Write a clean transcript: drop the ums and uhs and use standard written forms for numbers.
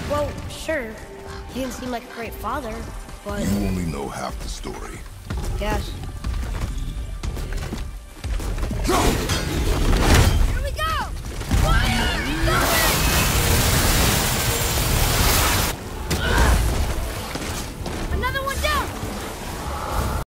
Well, sure. He didn't seem like a great father, but You only know half the story. guess.